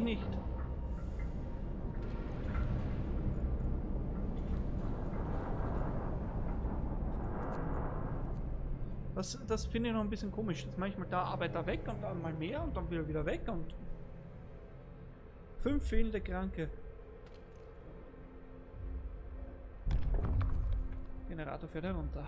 nicht. Das finde ich noch ein bisschen komisch. Dass manchmal da Arbeiter weg und dann mal mehr und dann wieder weg und 5 fehlende Kranke. Generator fährt herunter.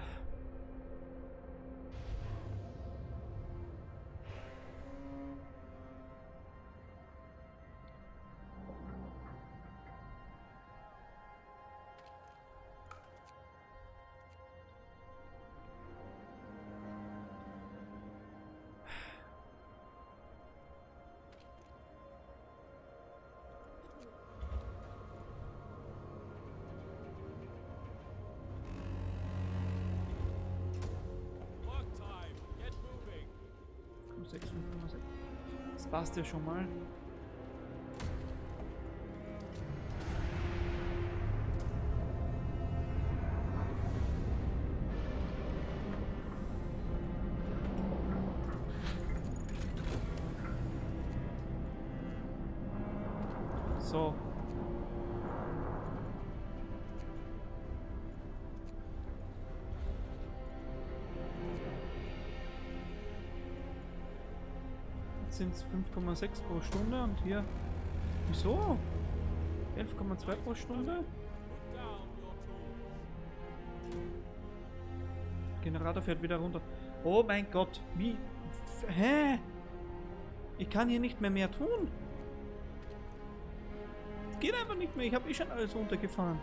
Das passt ja schon mal. So. Sind es 5,6 pro Stunde und hier. Wieso? 11,2 pro Stunde? Generator fährt wieder runter. Oh mein Gott, wie? Hä? Ich kann hier nicht mehr tun. Es geht einfach nicht mehr, ich habe eh schon alles runtergefahren.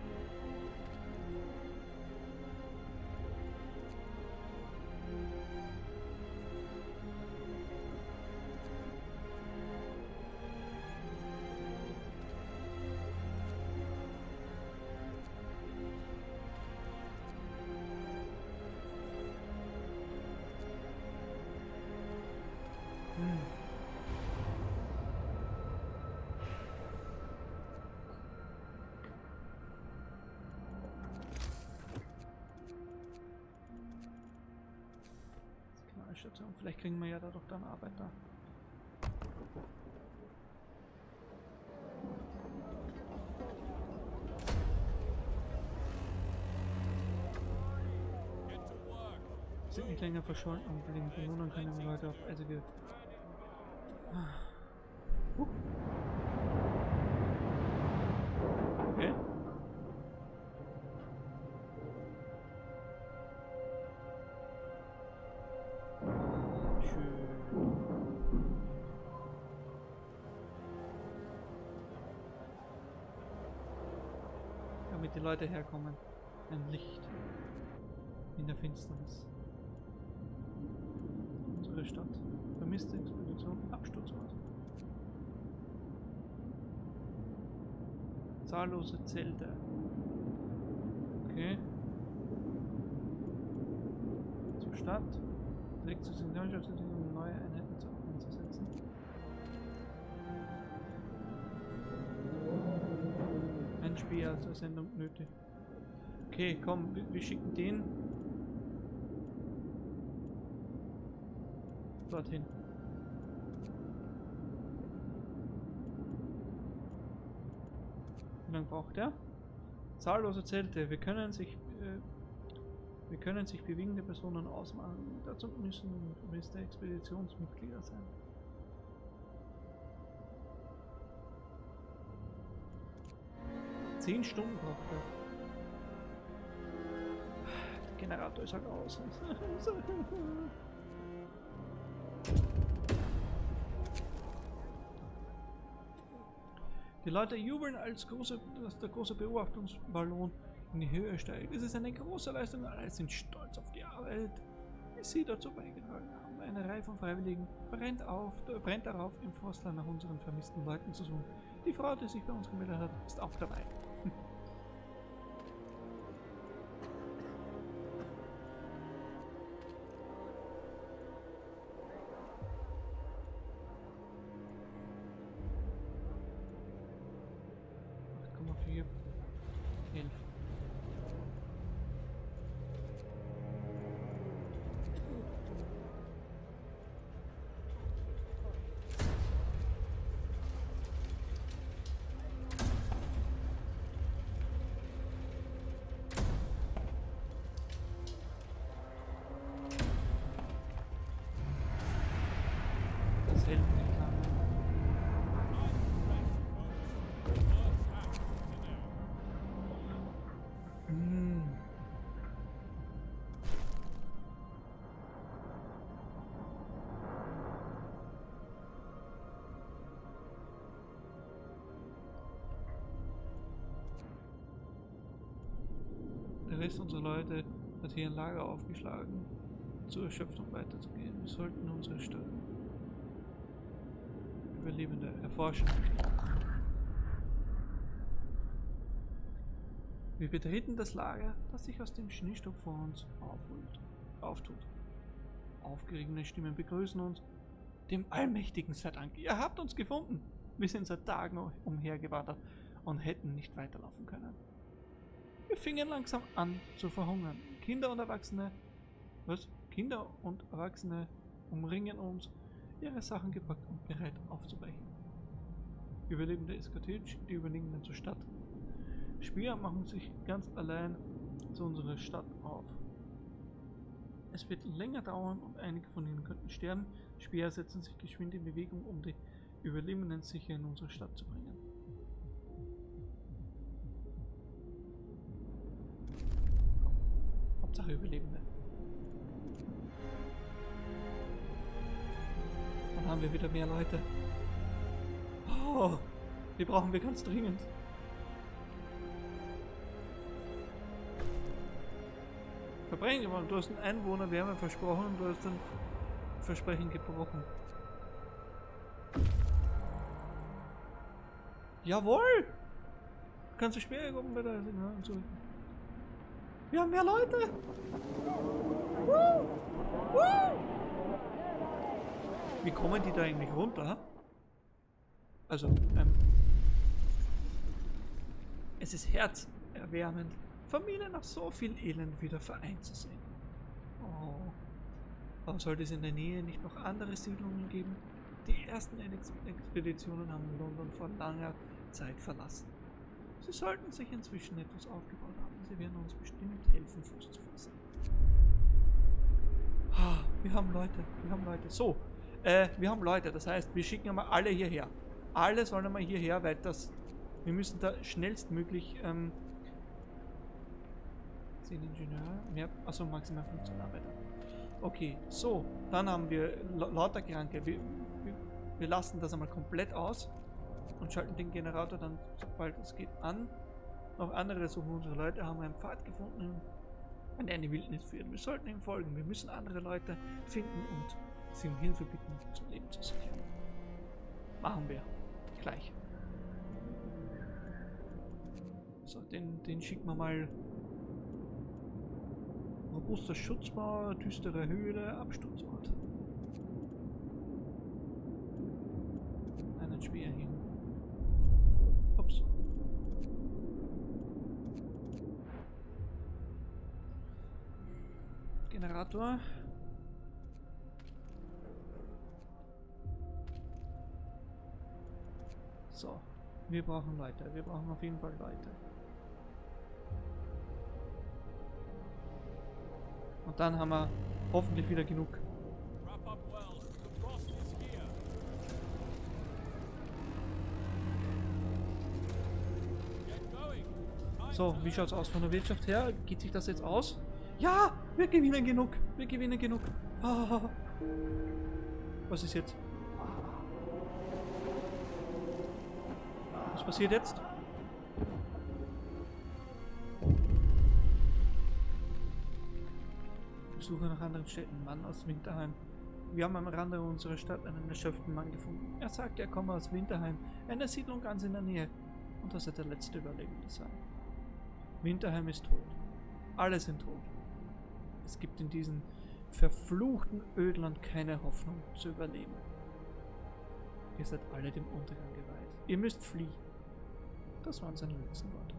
Station. Vielleicht kriegen wir ja dadurch dann Arbeiter. Sind nicht länger verschollen und blieben Bewohner können Leute auf eisige. Okay. Damit die Leute herkommen. Ein Licht in der Finsternis. Unsere Stadt. Vermisste Expedition. Absturzort. Zahllose Zelte. Okay. Zur Stadt. Direkt zur Signalstation, um neue Einheiten einzusetzen. Ein Speer zur Sendung nötig. Okay, komm, wir schicken den dorthin. Wie lange braucht er? Zahllose Zelte. Wir können sich bewegende Personen ausmachen. Dazu müssen der Expeditionsmitglieder sein. Zehn Stunden braucht er. Der Generator ist halt aus. Die Leute jubeln, als der große Beobachtungsballon in die Höhe steigt. Es ist eine große Leistung, alle sind stolz auf die Arbeit, die sie dazu beigetragen haben. Eine Reihe von Freiwilligen brennt darauf, im Forstler nach unseren vermissten Leuten zu suchen. Die Frau, die sich bei uns gemeldet hat, ist auch dabei. Der Rest unserer Leute hat hier ein Lager aufgeschlagen, zur Erschöpfung weiterzugehen. Wir sollten unsere Stadt Überlebende erforschen. Wir betreten das Lager, das sich aus dem Schneestock vor uns auftut. Aufgeregene Stimmen begrüßen uns. Dem Allmächtigen sei Dank, ihr habt uns gefunden. Wir sind seit Tagen umhergewandert und hätten nicht weiterlaufen können. Wir fingen langsam an zu verhungern. Kinder und Erwachsene umringen uns, ihre Sachen gepackt und bereit aufzubrechen. Überlebende eskortiert die Überlebenden zur Stadt. Speer machen sich ganz allein zu unserer Stadt auf. Es wird länger dauern und einige von ihnen könnten sterben. Speer setzen sich geschwind in Bewegung, um die Überlebenden sicher in unsere Stadt zu bringen. Komm. Hauptsache Überlebende. Dann haben wir wieder mehr Leute. Oh, die brauchen wir ganz dringend. Verbrechen gewonnen. Du hast einen Einwohner Wärme versprochen und du hast ein Versprechen gebrochen. Jawohl! Kannst du schwer kommen bei der Signal zurück. Wir haben mehr Leute! Woo! Woo! Wie kommen die da eigentlich runter? Also, es ist herzerwärmend, Familien nach so viel Elend wieder vereint zu sehen. Oh. Warum sollte es in der Nähe nicht noch andere Siedlungen geben? Die ersten Expeditionen haben London vor langer Zeit verlassen. Sie sollten sich inzwischen etwas aufgebaut haben. Sie werden uns bestimmt helfen, Fuß zu fassen. Ah, wir haben Leute. So, wir haben Leute. Das heißt, wir schicken einmal alle hierher. Alle sollen einmal hierher, weil wir müssen da schnellstmöglich, 10 Ingenieure, also maximal 15 Arbeiter. Okay, so, dann haben wir lauter Kranke. Wir lassen das einmal komplett aus und schalten den Generator dann, sobald es geht, an. Noch andere suchen unsere Leute, haben einen Pfad gefunden, an der eine Wildnis führt. Wir sollten ihm folgen. Wir müssen andere Leute finden und sie um Hilfe bitten, zum Leben zu sichern. Machen wir. Gleich. So, den schicken wir mal. Robuster Schutzmauer, düstere Höhle, Absturzort. Einen Speer hin. Ups. Generator. So, wir brauchen Leute. Wir brauchen auf jeden Fall Leute. Und dann haben wir hoffentlich wieder genug. So, wie schaut's aus von der Wirtschaft her? Geht sich das jetzt aus? Ja, wir gewinnen genug. Wir gewinnen genug. Ah. Was ist jetzt? Was passiert jetzt? Suche nach anderen Städten. Mann aus Winterheim. Wir haben am Rande unserer Stadt einen erschöpften Mann gefunden. Er sagt, er komme aus Winterheim, einer Siedlung ganz in der Nähe, und dass er der letzte Überlebende sei. Winterheim ist tot. Alle sind tot. Es gibt in diesem verfluchten Ödland keine Hoffnung zu überleben. Ihr seid alle dem Untergang geweiht. Ihr müsst fliehen. Das waren seine letzten Worte.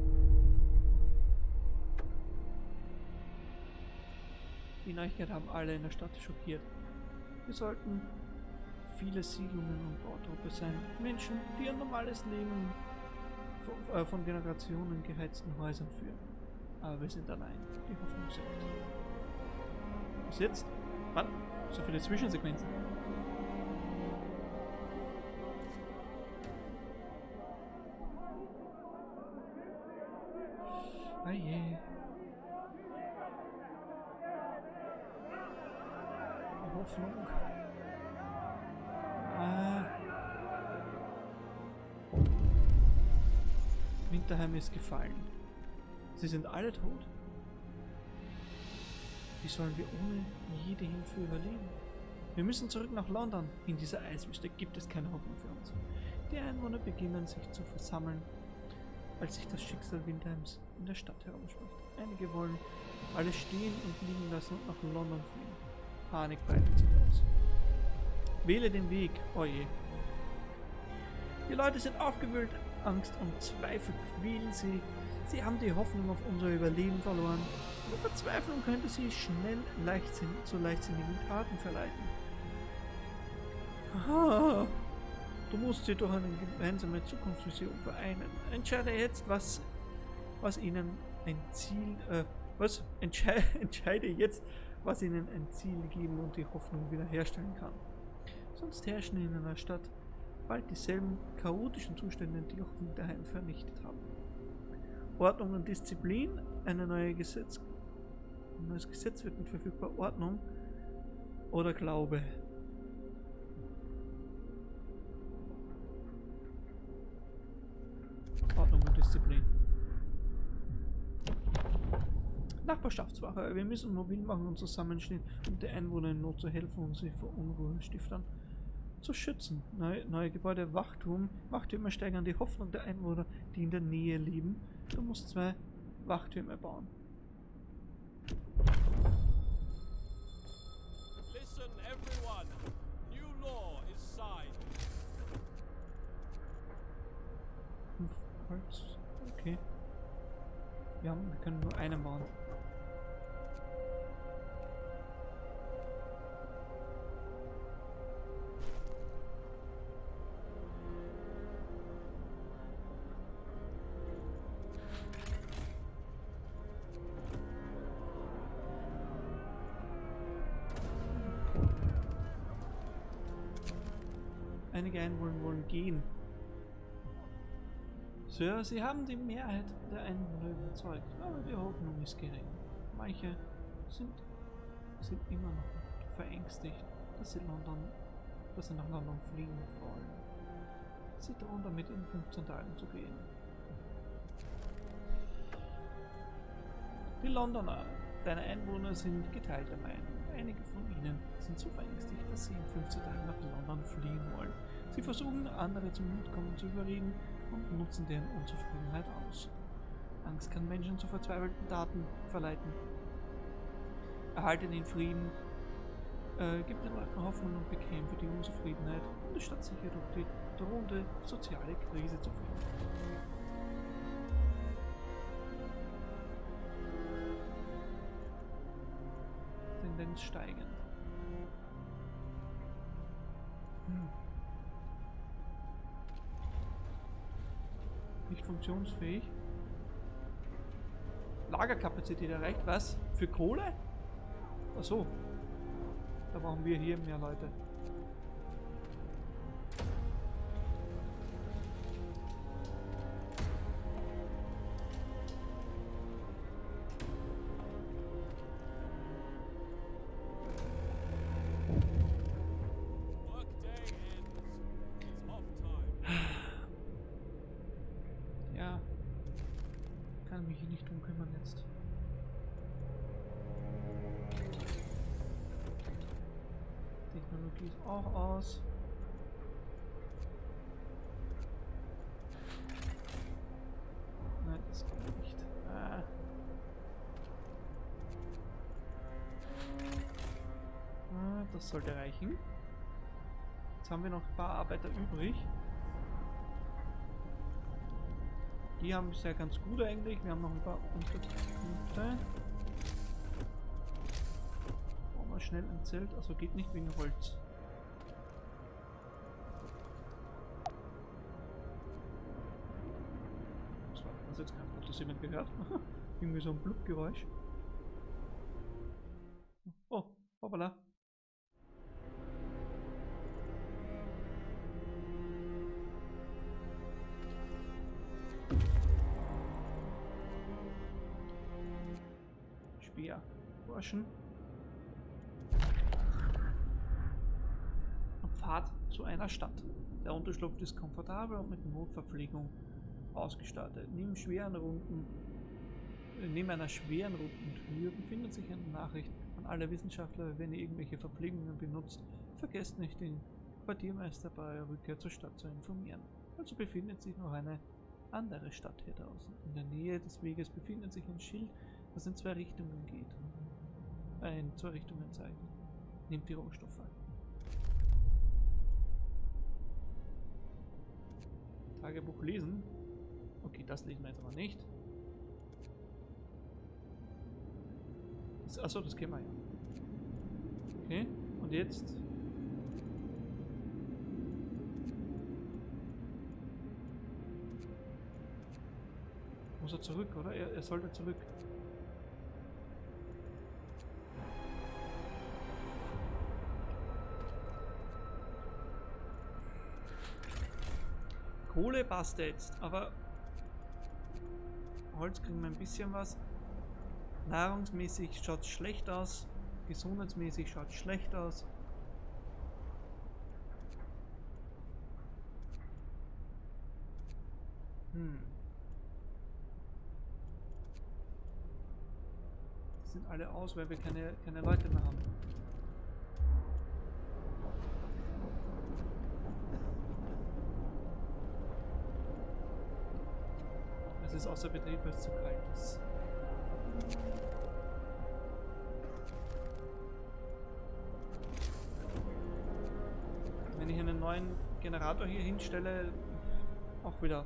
Die Neuigkeit haben alle in der Stadt schockiert. Wir sollten viele Siedlungen und Bautruppe sein. Menschen, die ein normales Leben von Generationen geheizten Häusern führen. Aber wir sind allein. Die Hoffnung selbst. Was jetzt? Wann? So viele Zwischensequenzen. Ah je. Hoffnung. Winterheim ist gefallen. Sie sind alle tot. Wie sollen wir ohne jede Hilfe überleben? Wir müssen zurück nach London. In dieser Eiswüste gibt es keine Hoffnung für uns. Die Einwohner beginnen sich zu versammeln, als sich das Schicksal Windheims in der Stadt herumspricht. Einige wollen alles stehen und liegen lassen und nach London fliehen. Panik breitet sich aus. Wähle den Weg, oje. Die Leute sind aufgewühlt, Angst und Zweifel quälen sie. Sie haben die Hoffnung auf unser Überleben verloren. Die Verzweiflung könnte sie schnell zu leichtsinnigen Taten verleiten. Aha. Du musst sie durch eine gemeinsame Zukunftsvision vereinen. Entscheide jetzt, was ihnen ein Ziel, entscheide jetzt, was ihnen ein Ziel geben und die Hoffnung wiederherstellen kann. Sonst herrschen in einer Stadt bald dieselben chaotischen Zustände, die auch Winterheim vernichtet haben. Ordnung und Disziplin, ein neues Gesetz wird mit verfügbar. Ordnung oder Glaube. Ordnung und Disziplin. Nachbarschaftswache. Wir müssen mobil machen und zusammenstehen, um den Einwohnern in Not zu helfen und sie vor Unruhestiftern zu schützen. Neue Gebäude, Wachtürme steigern die Hoffnung der Einwohner, die in der Nähe leben. Du musst 2 Wachtürme bauen. Listen everyone. New law is signed. Holz. Okay. Wir können nur einen bauen. Einige Einwohner wollen gehen. Sir, Sie haben die Mehrheit der Einwohner überzeugt, aber die Hoffnung ist gering. Manche sind immer noch verängstigt, dass sie nach London fliehen wollen. Sie drohen damit, in 15 Tagen zu gehen. Die Londoner, deine Einwohner, sind geteilter Meinung. Einige von ihnen sind so verängstigt, dass sie in 15 Tagen nach London fliehen wollen. Sie versuchen, andere zum Mutkommen zu überreden und nutzen deren Unzufriedenheit aus. Angst kann Menschen zu verzweifelten Taten verleiten. Erhalte den Frieden, gibt den Leuten Hoffnung und bekämpfe die Unzufriedenheit, um die Stadt sicher durch die drohende soziale Krise zu führen. Tendenz steigend. Nicht funktionsfähig. Lagerkapazität erreicht. Was? Für Kohle? Achso. Da brauchen wir hier mehr Leute. Mich hier nicht drum kümmern jetzt. Technologie ist auch aus. Nein, das geht nicht. Das sollte reichen. Jetzt haben wir noch ein paar Arbeiter übrig. Die haben bisher ganz gut eigentlich. Wir haben noch ein paar Unterpunkte. Brauchen wir schnell ein Zelt. Also geht nicht wegen Holz. Was war das jetzt gerade? Hat das jemand gehört? Irgendwie so ein Blubgeräusch. Oh, hoppala. Burschen. Auf Fahrt zu einer Stadt. Der Unterschlupf ist komfortabel und mit Notverpflegung ausgestattet. Nimm schweren Runden Neben einer schweren roten Tür befindet sich eine Nachricht an alle Wissenschaftler: Wenn ihr irgendwelche Verpflegungen benutzt, vergesst nicht, den Quartiermeister bei eurer Rückkehr zur Stadt zu informieren. Also befindet sich noch eine andere Stadt hier draußen. In der Nähe des Weges befindet sich ein Schild, das in zwei Richtungen geht. In zwei Richtungen zeigt. Nehmt die Rohstoffe. Tagebuch lesen. Okay, das lesen wir jetzt aber nicht. Achso, das kennen wir ja. Okay, und jetzt? Muss er zurück, oder? Er sollte zurück. Kohle passt jetzt, aber Holz kriegen wir ein bisschen was. Nahrungsmäßig schaut es schlecht aus. Gesundheitsmäßig schaut es schlecht aus. Die sind alle aus, weil wir keine Leute mehr haben. Es ist außer Betrieb, weil es zu kalt ist. Wenn ich einen neuen Generator hier hinstelle, auch wieder.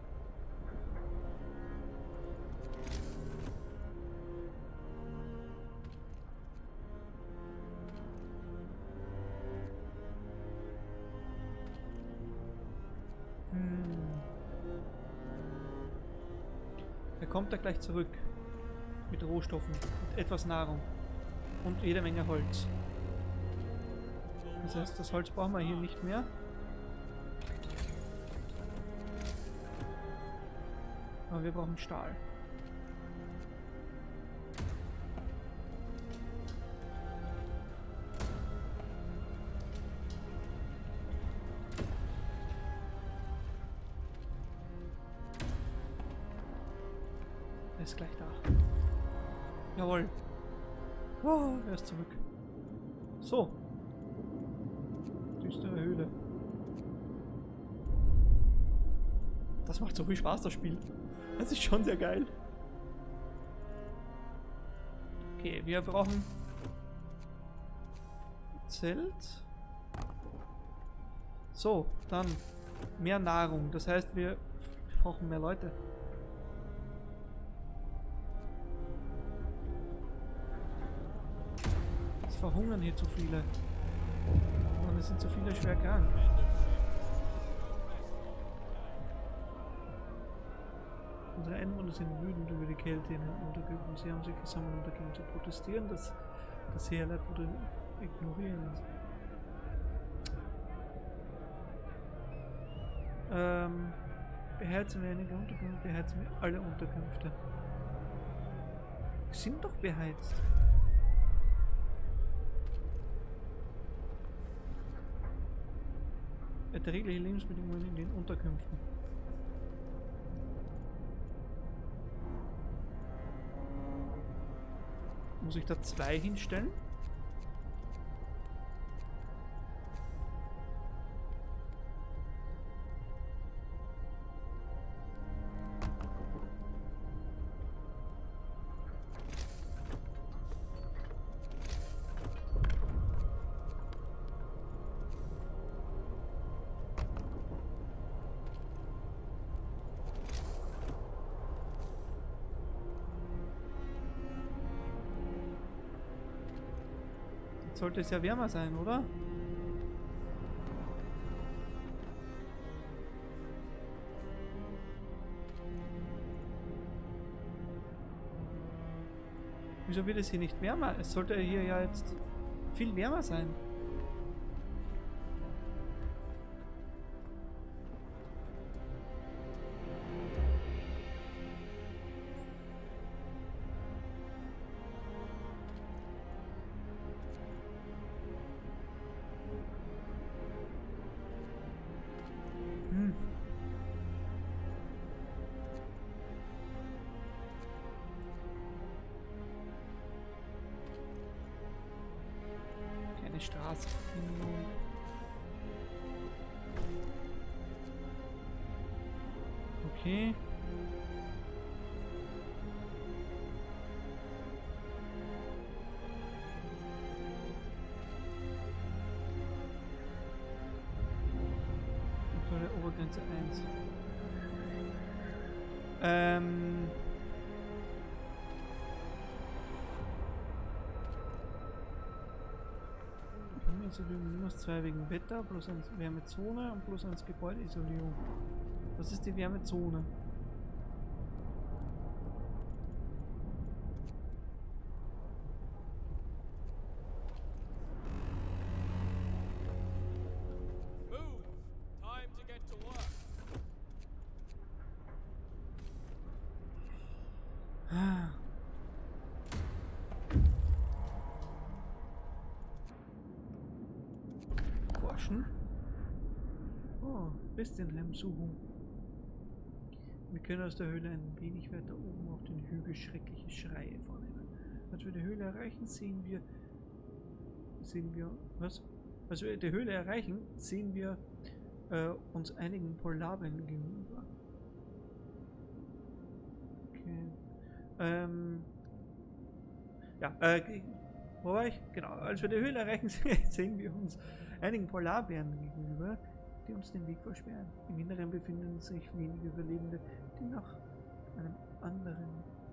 Er kommt da gleich zurück. Mit Rohstoffen, mit etwas Nahrung und jede Menge Holz. Das heißt, das Holz brauchen wir hier nicht mehr. Aber wir brauchen Stahl. Er ist gleich da. Jawohl. Oh, er ist zurück. So. Düstere Höhle. Das macht so viel Spaß, das Spiel. Das ist schon sehr geil. Okay, wir brauchen Zelt. So, dann mehr Nahrung. Das heißt, wir brauchen mehr Leute. Es verhungern hier zu viele. Und es sind zu viele schwer krank. Unsere Einwohner sind wütend über die Kälte in den Unterkünften. Sie haben sich versammelt, um dagegen zu protestieren. Das Heerleib oder ignorieren. Beheizen wir einige Unterkünfte, beheizen wir alle Unterkünfte. Sind doch beheizt. Erträgliche Lebensbedingungen in den Unterkünften. Muss ich da 2 hinstellen? Sollte es ja wärmer sein, oder? Wieso wird es hier nicht wärmer? Es sollte hier ja jetzt viel wärmer sein. Straßenverbindung. Okay. Obergrenze 1. Isolierung -2 wegen Wetter, plus 1 Wärmezone und plus 1 Gebäudeisolierung. Was ist die Wärmezone? Move! Time to get to work. Forschen. Oh, Bestienheimsuchung. Wir können aus der Höhle ein wenig weiter oben auf den Hügel schreckliche Schreie vornehmen. Als wir die Höhle erreichen, sehen wir was? Als wir die Höhle erreichen, sehen wir uns einigen Polarbären gegenüber. Okay. Ja, wo war ich? Genau, als wir die Höhle erreichen, sehen wir uns einigen Polarbären gegenüber, die uns den Weg versperren. Im Inneren befinden sich wenige Überlebende, die nach dem anderen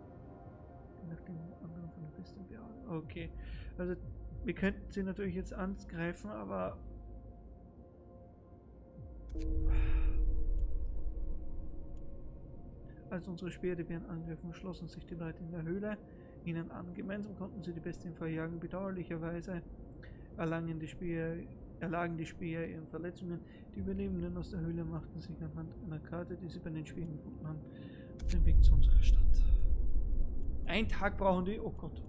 von der Pest bejagen. Okay, also wir könnten sie natürlich jetzt angreifen, aber als unsere Speere die Bären angriffen, schlossen sich die Leute in der Höhle ihnen an. Gemeinsam konnten sie die Bestien verjagen. Bedauerlicherweise erlagen die Speer ihren Verletzungen. Die Überlebenden aus der Höhle machten sich anhand einer Karte, die sie bei den Speeren gefunden haben, auf den Weg zu unserer Stadt. Ein Tag brauchen die. Oh Gott.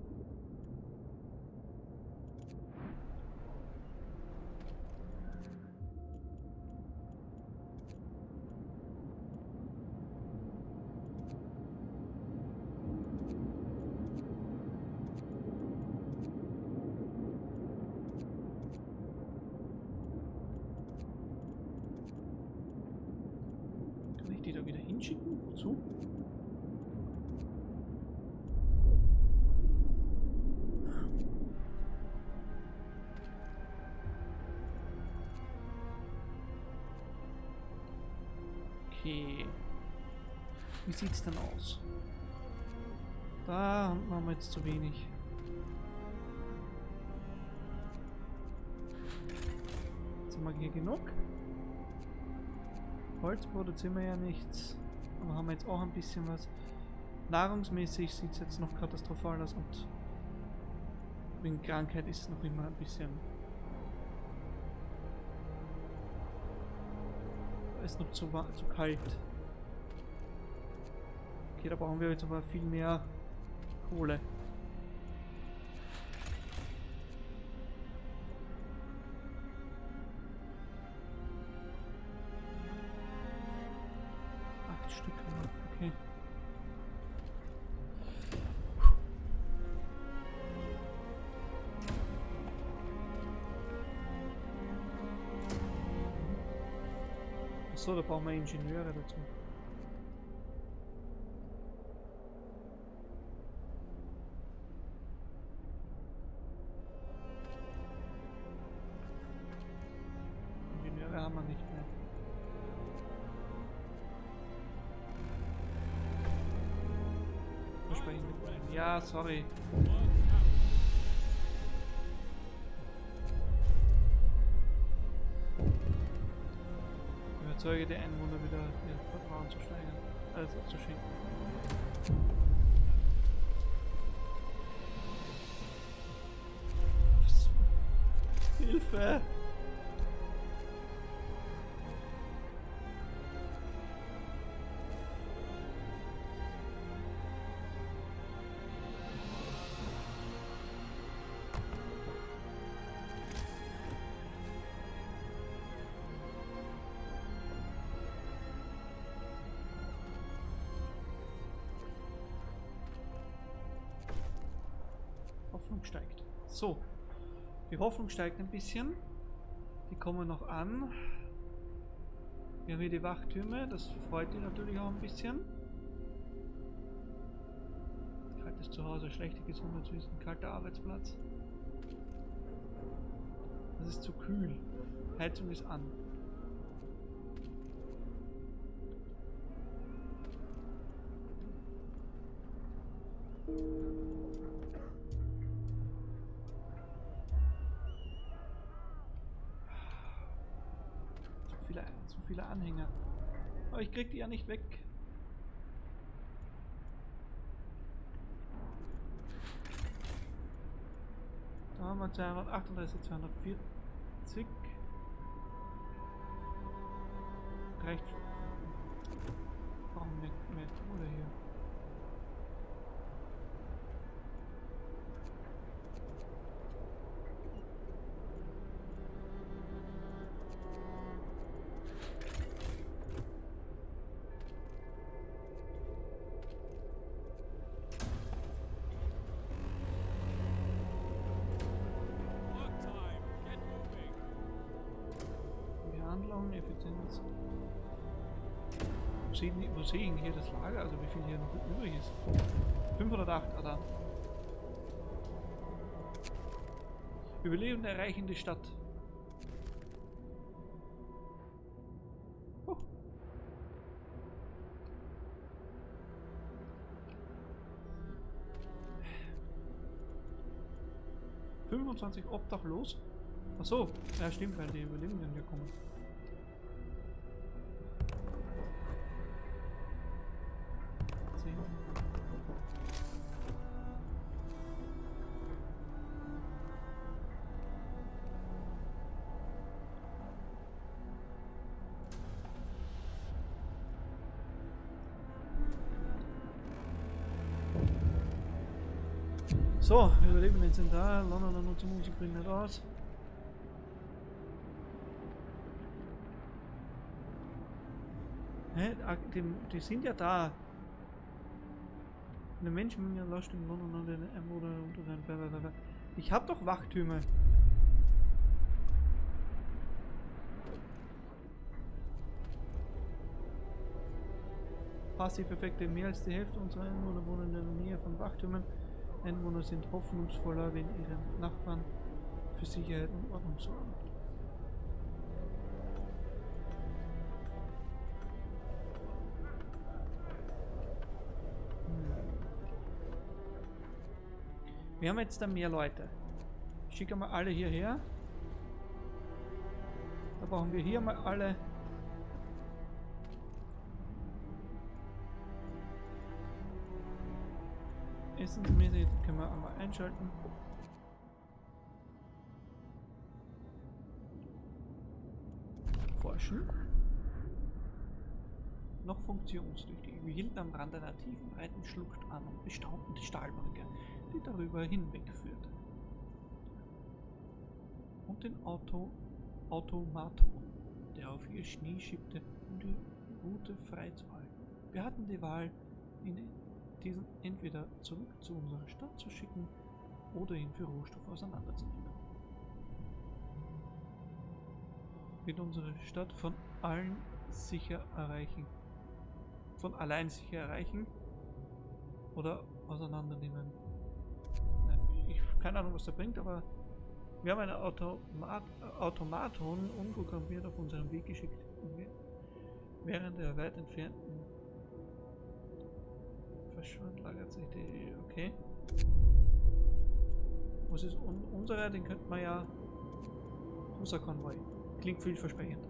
Die da wieder hinschicken? Wozu? Okay. Wie sieht's denn aus? Da haben wir jetzt zu wenig. Jetzt haben wir hier genug. Holz produzieren wir ja nichts, aber haben wir jetzt auch ein bisschen was. Nahrungsmäßig sieht es jetzt noch katastrophal aus und wegen Krankheit ist es noch immer ein bisschen. Es ist noch zu kalt. Okay, da brauchen wir jetzt aber viel mehr Kohle. Stück, okay. Achso, da brauchen wir Ingenieure dazu. Ingenieure haben wir nicht mehr. Ja, sorry. Ich überzeuge die Einwohner wieder, ihr Vertrauen zu steigern, also zu schenken. Hilfe! Hoffnung steigt. So. Die Hoffnung steigt ein bisschen. Die kommen noch an. Wir haben hier die Wachtürme, das freut die natürlich auch ein bisschen. Kaltes Zuhause, schlechte Gesundheit, ein kalter Arbeitsplatz. Das ist zu kühl. Heizung ist an. Zu viele Anhänger. Aber ich krieg die ja nicht weg. Da haben wir 238, 240. Reicht. Brauchen wir mehr Kohle hier. Effizienz. Wo sehe ich hier das Lager? Also wie viel hier noch übrig ist? 508, da. Überlebende erreichen die Stadt. Oh. ...25 obdachlos? Achso, ja stimmt, weil die Überlebenden hier kommen. So, Überlebenden sind da. Londoner Nutzermusik bringt nicht aus. Hä? Die sind ja da. Eine Menschenmenge lässt in London den Einwohner unter den. Ich hab doch Wachtürme. Passiv-Effekte. Mehr als die Hälfte unserer Einwohner wohnen in der Nähe von Wachtürmen. Einwohner sind hoffnungsvoller, wenn ihre Nachbarn für Sicherheit und Ordnung sorgen. Wir haben jetzt da mehr Leute. Ich schicke mal alle hierher. Da brauchen wir hier mal alle. Essensmäßig können wir einmal einschalten. Forschen. Noch funktionstüchtig. Wir hielten am Rand einer tiefen, breiten Schlucht an und bestaunten die Stahlbrücke, die darüber hinwegführte. Und den Automaton, der auf ihr Knie schiebte, um die Route freizuhalten. Wir hatten die Wahl, diesen entweder zurück zu unserer Stadt zu schicken oder ihn für Rohstoff auseinanderzunehmen. Wird unsere Stadt von allen sicher erreichen? Von allein sicher erreichen? Oder auseinandernehmen? Nein, ich habe keine Ahnung, was der bringt, aber wir haben einen Automaton unprogrammiert auf unseren Weg geschickt. Während der weit entfernten verschwand, lagert sich die. Okay. Was ist unsere? Den könnten wir ja. Russerkonvoi. Klingt vielversprechend.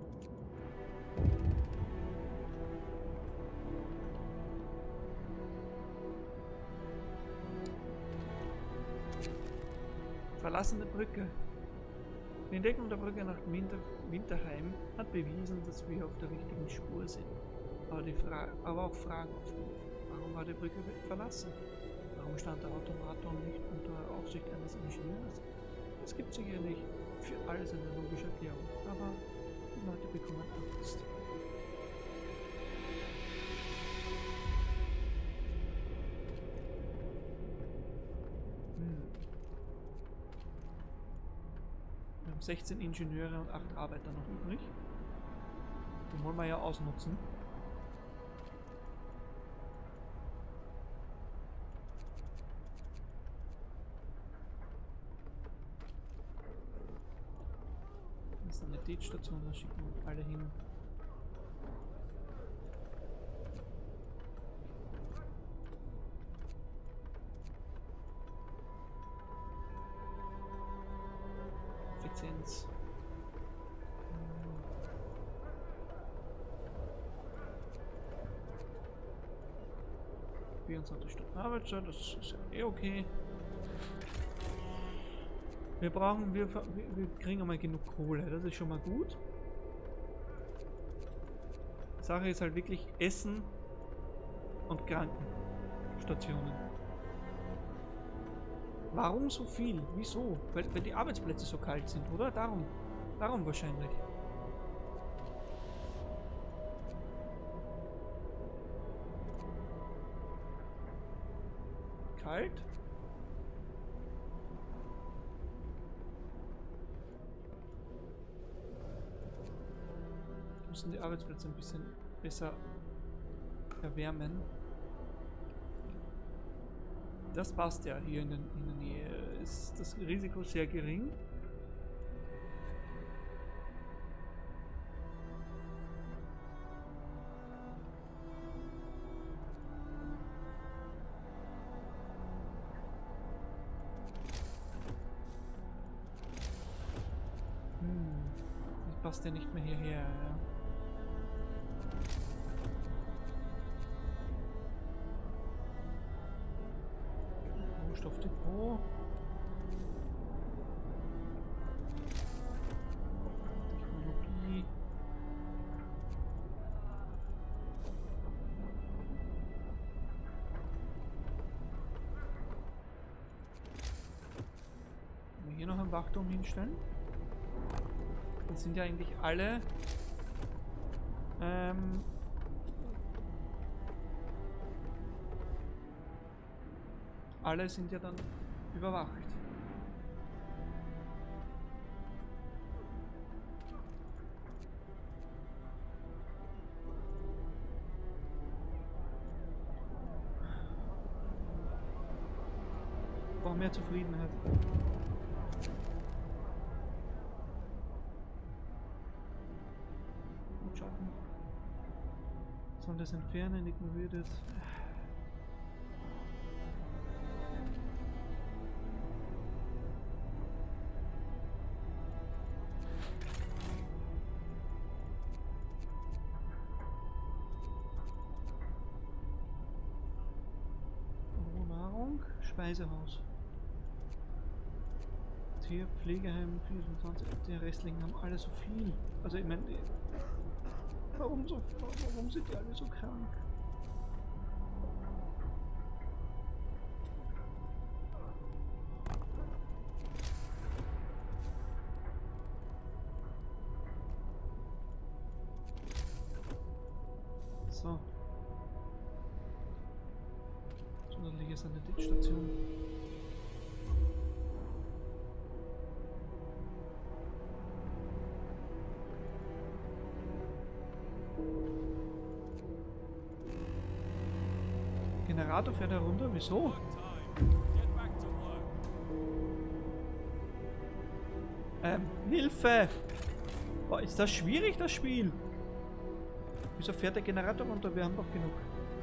Verlassene Brücke. Die Entdeckung der Brücke nach Winterheim hat bewiesen, dass wir auf der richtigen Spur sind. Aber auch Fragen aufgerufen. Warum war die Brücke verlassen? Warum stand der Automaton nicht unter Aufsicht eines Ingenieurs? Es gibt sicherlich für alles eine logische Erklärung, aber die Leute bekommen Angst. 16 Ingenieure und 8 Arbeiter noch übrig. Den wollen wir ja ausnutzen. Sanitätsstation, da schicken wir alle hin. Effizienz. 24 Stunden Arbeitszeit, das ist ja eh okay. Wir kriegen einmal genug Kohle, das ist schon mal gut. Die Sache ist halt wirklich Essen und Krankenstationen. Warum so viel? Wieso? Weil die Arbeitsplätze so kalt sind, oder? Darum wahrscheinlich. Kalt? Müssen die Arbeitsplätze ein bisschen besser erwärmen. Das passt ja hier in der Nähe. Ist das Risiko sehr gering? Das passt ja nicht mehr hierher. Ja. Rohstoffdepot. Technologie. Können wir hier noch einen Wachturm hinstellen? Das sind ja eigentlich alle alle sind ja dann überwacht. Wir brauchen mehr Zufriedenheit. Gut schaffen. Sollen das entfernen, ignoriert es. Speisehaus. Tier, Pflegeheim, 24, die restlichen haben alle so viel. Also ich meine, warum sind die alle so krank? So. Zusätzliche Sanitätsstation. Generator fährt herunter, wieso? Hilfe! Boah, ist das schwierig, das Spiel? Wieso fährt der Generator runter? Wir haben doch genug.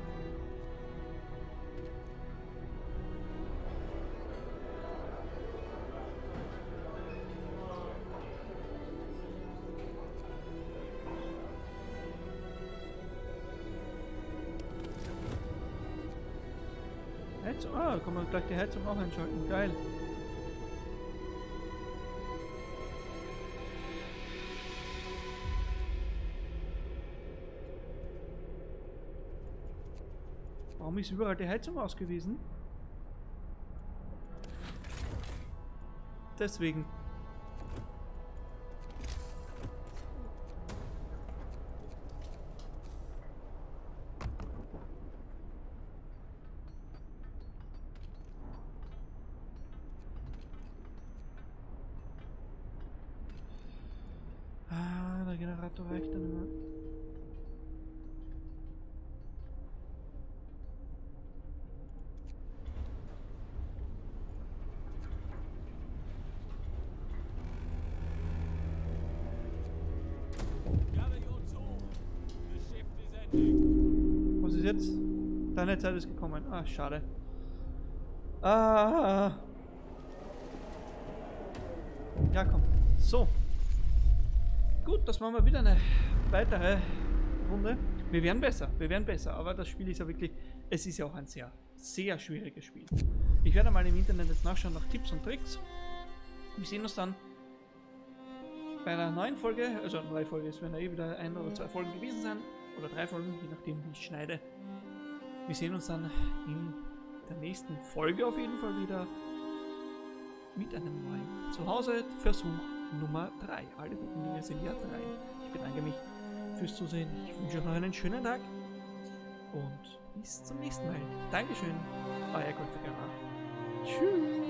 Heizung? Ah, da kann man gleich die Heizung auch einschalten. Geil. Warum ist überall die Heizung ausgewiesen? Deswegen. Auto reicht dann immer. Gather your tools. The shift is ending. Was ist jetzt? Deine Zeit ist gekommen. Ah, schade. Ah. Ja, komm. So. Gut, das war mal wieder eine weitere Runde. Wir werden besser, aber das Spiel ist ja wirklich, es ist ja auch ein sehr, sehr schwieriges Spiel. Ich werde mal im Internet jetzt nachschauen nach Tipps und Tricks. Wir sehen uns dann bei einer neuen Folge, also eine neue Folge, es werden ja eh wieder 1 oder 2 Folgen gewesen sein, oder 3 Folgen, je nachdem wie ich schneide. Wir sehen uns dann in der nächsten Folge auf jeden Fall wieder mit einem neuen Zuhause-Versuch Nummer 3. Alle guten Dinge sind ja 3. Ich bedanke mich fürs Zusehen. Ich wünsche euch noch einen schönen Tag und bis zum nächsten Mal. Dankeschön, euer Goldvergönner. Tschüss.